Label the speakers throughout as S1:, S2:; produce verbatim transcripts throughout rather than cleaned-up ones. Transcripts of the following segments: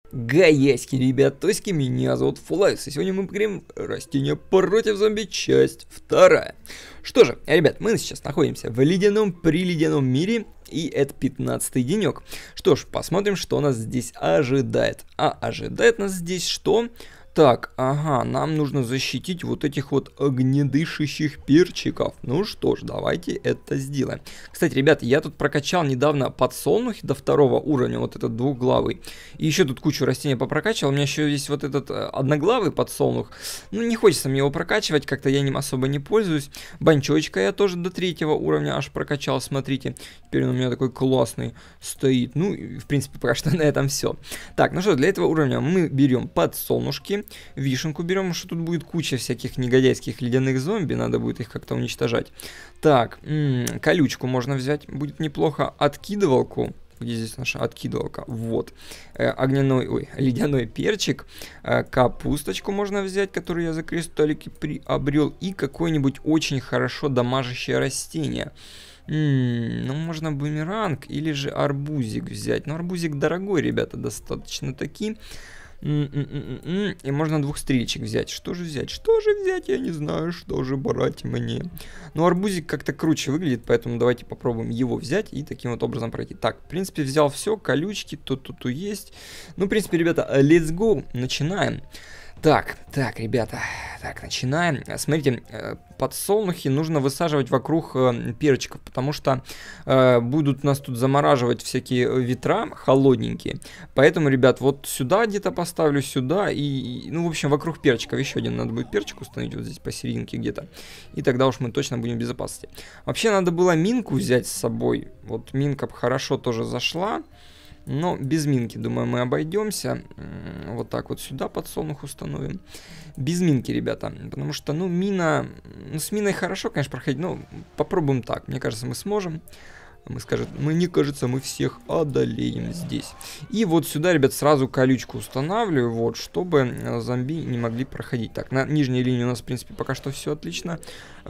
S1: Гаяськи, ребят, тоськи, меня зовут Фулайс, и сегодня мы поговорим растения против зомби, часть вторая. Что же, ребят, мы сейчас находимся в ледяном приледяном мире, и это пятнадцатый денек. Что ж, посмотрим, что нас здесь ожидает. А ожидает нас здесь что? Так, ага, нам нужно защитить вот этих вот огнедышащих перчиков. Ну что ж, давайте это сделаем. Кстати, ребят, я тут прокачал недавно подсолнухи до второго уровня, вот этот двухглавый. И еще тут кучу растений попрокачивал. У меня еще есть вот этот одноглавый подсолнух. Ну, не хочется мне его прокачивать, как-то я ним особо не пользуюсь. Банчочка я тоже до третьего уровня аж прокачал, смотрите. Теперь он у меня такой классный стоит. Ну, в принципе, пока что на этом все. Так, ну что, для этого уровня мы берем подсолнушки. Вишенку берем, что тут будет куча всяких негодяйских ледяных зомби, надо будет их как-то уничтожать. Так, м -м, колючку можно взять, будет неплохо. Откидывалку, где здесь наша откидывалка? Вот, э, огняной, ой, ледяной перчик. Э, капусточку можно взять, которую я за кристаллики приобрел. И какое-нибудь очень хорошо дамажащее растение. М-м, ну, можно бумеранг или же арбузик взять. Но арбузик дорогой, ребята, достаточно таки. М-м-м-м-м. И можно двух стрелечек взять. Что же взять? Что же взять? Я не знаю, что же брать мне. Ну, арбузик как-то круче выглядит, поэтому давайте попробуем его взять и таким вот образом пройти. Так, в принципе, взял все. Колючки, тут-тут есть. Ну, в принципе, ребята, let's go. Начинаем. Так, так, ребята, так, начинаем. Смотрите, подсолнухи нужно высаживать вокруг э, перчиков, потому что э, будут нас тут замораживать всякие ветра холодненькие. Поэтому, ребят, вот сюда где-то поставлю, сюда и, и, ну, в общем, вокруг перчиков еще один надо будет перчик установить вот здесь посерединке где-то. И тогда уж мы точно будем в безопасности. Вообще, надо было минку взять с собой. Вот минка хорошо тоже зашла. Но без минки, думаю, мы обойдемся. Вот так вот сюда подсолнух установим. Без минки, ребята. Потому что, ну, мина... Ну, с миной хорошо, конечно, проходить. Но попробуем так. Мне кажется, мы сможем. Мы скажем, мне кажется, мы всех одолеем здесь. И вот сюда, ребят, сразу колючку устанавливаю. Вот, чтобы зомби не могли проходить. Так, на нижней линии у нас, в принципе, пока что все отлично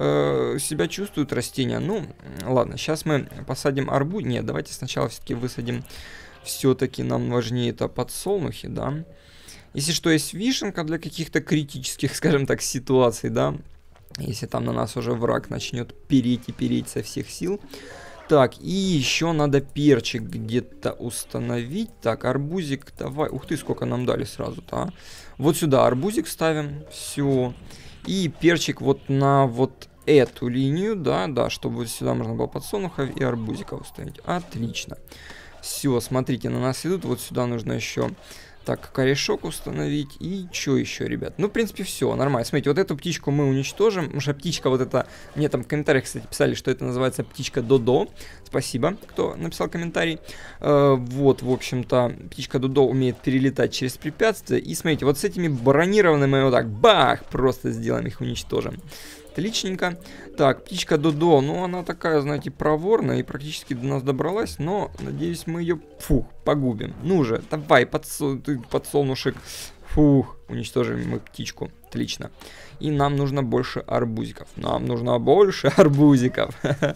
S1: э, себя чувствуют растения. Ну, ладно, сейчас мы посадим арбуз. Нет, давайте сначала все-таки высадим... Все-таки нам важнее это подсолнухи, да. Если что, есть вишенка для каких-то критических, скажем так, ситуаций, да. Если там на нас уже враг начнет переть и переть со всех сил. Так, и еще надо перчик где-то установить. Так, арбузик, давай. Ух ты, сколько нам дали сразу-то, а. Вот сюда арбузик ставим, все. И перчик вот на вот эту линию, да, да, чтобы сюда можно было подсолнухов и арбузиков установить. Отлично. Все, смотрите, на нас идут. Вот сюда нужно еще так корешок установить. И что еще, ребят? Ну, в принципе, все, нормально. Смотрите, вот эту птичку мы уничтожим. Потому что птичка вот эта... Мне там в комментариях, кстати, писали, что это называется птичка Додо. Спасибо, кто написал комментарий. Э, вот, в общем-то, птичка Додо умеет перелетать через препятствия. И смотрите, вот с этими бронированными вот так, бах, просто сделаем их, уничтожим. Отличненько. Так, птичка Додо, ну она такая, знаете, проворная и практически до нас добралась, но, надеюсь, мы ее, фух, погубим. Ну же, давай, подсол... подсолнушек. Фух, уничтожим мы птичку. Отлично. И нам нужно больше арбузиков. Нам нужно больше арбузиков.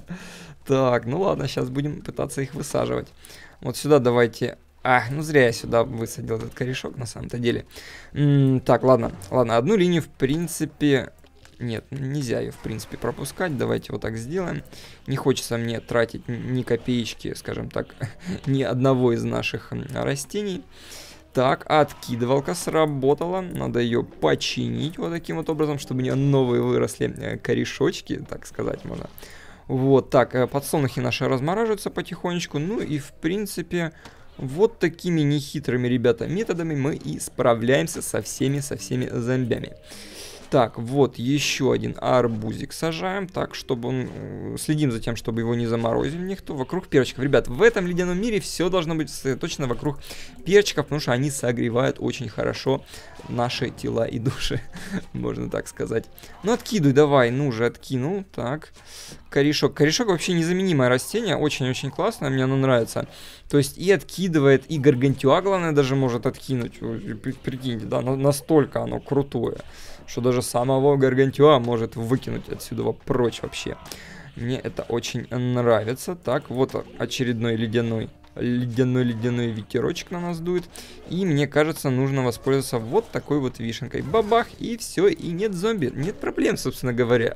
S1: Так, ну ладно, сейчас будем пытаться их высаживать. Вот сюда давайте... А, ну зря я сюда высадил этот корешок, на самом-то деле. М-м, так, ладно, ладно, одну линию, в принципе... Нет, нельзя ее, в принципе, пропускать. Давайте вот так сделаем. Не хочется мне тратить ни копеечки, скажем так, ни одного из наших растений. Так, откидывалка сработала. Надо ее починить вот таким вот образом, чтобы у нее новые выросли корешочки, так сказать можно. Вот, так, подсолнухи наши размораживаются потихонечку. Ну и, в принципе... Вот такими нехитрыми, ребята, методами мы и справляемся со всеми, со всеми зомбями. Так, вот еще один арбузик сажаем, так, чтобы он... Следим за тем, чтобы его не заморозили никто. Вокруг перчиков. Ребят, в этом ледяном мире все должно быть сосредоточено вокруг перчиков, потому что они согревают очень хорошо наши тела и души, можно так сказать. Ну, откидывай, давай, ну же, откинул. Так, корешок. Корешок вообще незаменимое растение, очень-очень классное, мне оно нравится. То есть и откидывает, и гаргантюа, главное, даже может откинуть. Прикиньте, да, настолько оно крутое, что даже самого гаргантюа может выкинуть отсюда прочь вообще. Мне это очень нравится. Так, вот очередной ледяной ледяной-ледяной ветерочек на нас дует. И мне кажется, нужно воспользоваться вот такой вот вишенкой. Бабах, и все, и нет зомби. Нет проблем, собственно говоря.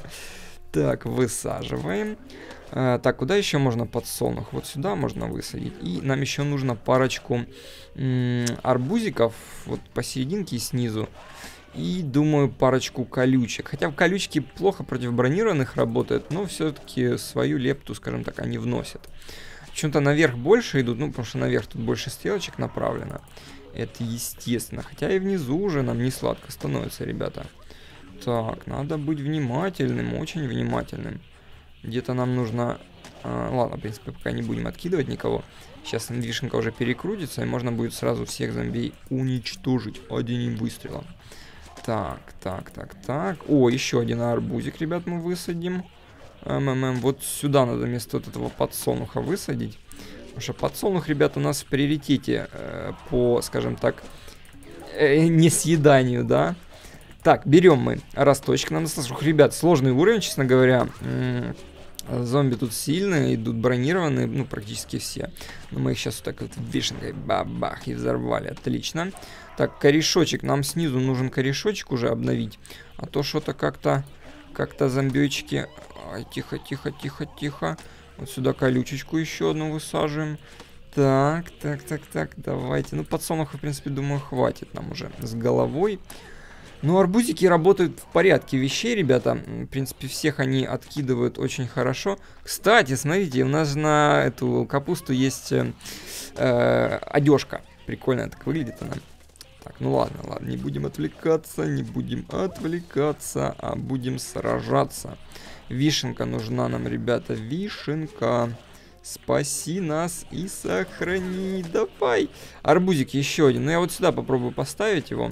S1: Так, высаживаем. А, так, куда еще можно подсолнух? Вот сюда можно высадить. И нам еще нужно парочку арбузиков. Вот посерединке и снизу. И, думаю, парочку колючек. Хотя колючки плохо против бронированных работают, но все-таки свою лепту, скажем так, они вносят. Почему-то наверх больше идут, ну, потому что наверх тут больше стрелочек направлено. Это естественно. Хотя и внизу уже нам не сладко становится, ребята. Так, надо быть внимательным, очень внимательным. Где-то нам нужно... А, ладно, в принципе, пока не будем откидывать никого. Сейчас вишенка уже перекрутится, и можно будет сразу всех зомби уничтожить одним выстрелом. Так, так, так, так. О, еще один арбузик, ребят, мы высадим. МММ. Вот сюда надо вместо вот этого подсолнуха высадить. Потому что подсолнух, ребят, у нас в приоритете э, по, скажем так, э, несъеданию, да. Так, берем мы росточек на нас. Ребят, сложный уровень, честно говоря. Зомби тут сильные, идут бронированные, ну, практически все. Но мы их сейчас вот так вот вишенкой бабах и взорвали. Отлично. Так, корешочек. Нам снизу нужен корешочек уже обновить. А то что-то как-то, как-то зомбички... Ай, тихо, тихо, тихо, тихо. Вот сюда колючечку еще одну высаживаем. Так, так, так, так, давайте. Ну, подсолнуха, в принципе, думаю, хватит нам уже с головой. Ну, арбузики работают в порядке вещей, ребята. В принципе, всех они откидывают очень хорошо. Кстати, смотрите, у нас на эту капусту есть э, э, одежка. Прикольно так выглядит она. Так, ну ладно, ладно, не будем отвлекаться, не будем отвлекаться, а будем сражаться. Вишенка нужна нам, ребята, вишенка. Спаси нас и сохрани. Давай. Арбузик еще один. Ну, я вот сюда попробую поставить его.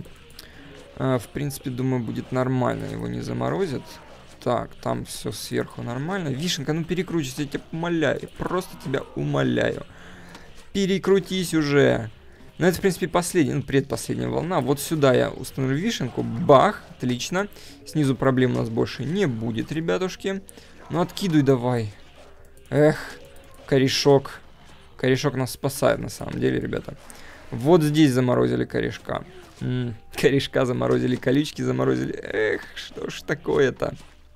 S1: В принципе, думаю, будет нормально, его не заморозят. Так, там все сверху нормально. Вишенка, ну перекручивайся, я тебя умоляю. Просто тебя умоляю. Перекрутись уже. Ну, это, в принципе, последняя, ну, предпоследняя волна. Вот сюда я установлю вишенку. Бах, отлично. Снизу проблем у нас больше не будет, ребятушки. Ну, откидывай давай. Эх, корешок. Корешок нас спасает, на самом деле, ребята. Вот здесь заморозили корешка. М-м, корешка заморозили, колючки заморозили. Эх, что ж такое-то?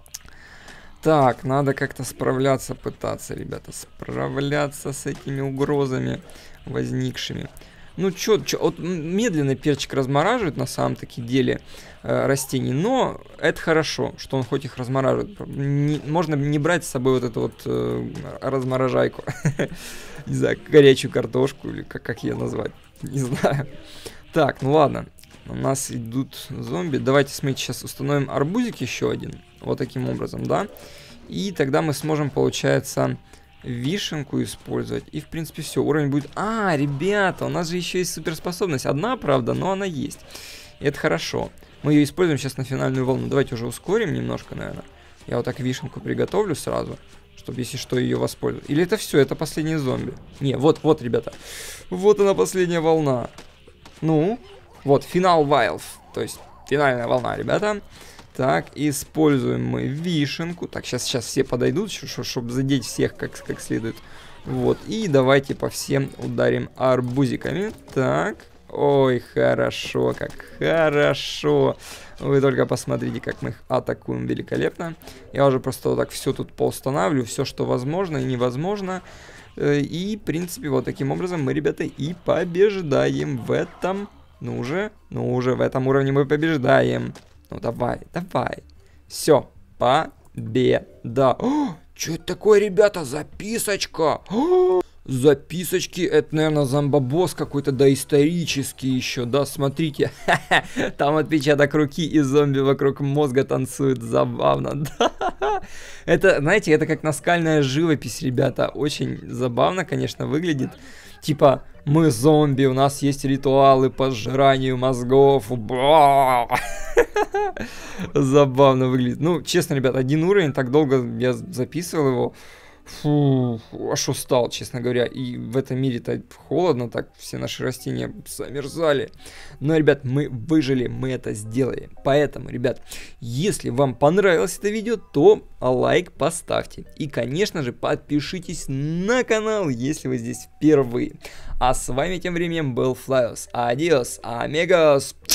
S1: Так, надо как-то справляться, пытаться, ребята. Справляться с этими угрозами возникшими. Ну, чё, чё, вот медленно перчик размораживает на самом-таки деле э, растений, но это хорошо, что он хоть их размораживает. Не, можно не брать с собой вот эту вот э, разморожайку. Не знаю, горячую картошку или как, как ее назвать. Не знаю. Так, ну ладно. У нас идут зомби. Давайте, смотрите, сейчас установим арбузик еще один. Вот таким образом, да. И тогда мы сможем, получается, вишенку использовать. И, в принципе, все. Уровень будет... А, ребята, у нас же еще есть суперспособность. Одна, правда, но она есть. И это хорошо. Мы ее используем сейчас на финальную волну. Давайте уже ускорим немножко, наверное. Я вот так вишенку приготовлю сразу, чтобы, если что, ее воспользовать. Или это все, это последний зомби? Не, вот, вот, ребята. Вот она, последняя волна. Ну, вот, финал вайлов. То есть, финальная волна, ребята. Так, используем мы вишенку. Так, сейчас, сейчас все подойдут, чтобы задеть всех как, как следует. Вот, и давайте по всем ударим арбузиками. Так, ой, хорошо, как хорошо. Вы только посмотрите, как мы их атакуем великолепно. Я уже просто вот так все тут поустанавливаю, все, что возможно и невозможно. И, в принципе, вот таким образом мы, ребята, и побеждаем в этом... Ну уже, ну уже в этом уровне мы побеждаем. Ну давай, давай. Все, победа. О, что это такое, ребята? Записочка. О, записочки, это, наверное, зомбобосс какой-то доисторический еще, да, смотрите. Там отпечаток руки и зомби вокруг мозга танцуют, забавно. Да. Это, знаете, это как наскальная живопись, ребята. Очень забавно, конечно, выглядит. Типа, мы зомби, у нас есть ритуалы по сжиранию мозгов. Забавно выглядит. Ну, честно, ребят, один уровень, так долго я записывал его. Фу, аж устал, честно говоря. И в этом мире-то холодно, так все наши растения замерзали. Но, ребят, мы выжили, мы это сделали. Поэтому, ребят, если вам понравилось это видео, то лайк поставьте. И, конечно же, подпишитесь на канал, если вы здесь впервые. А с вами тем временем был Флайос. Адиос, амигос.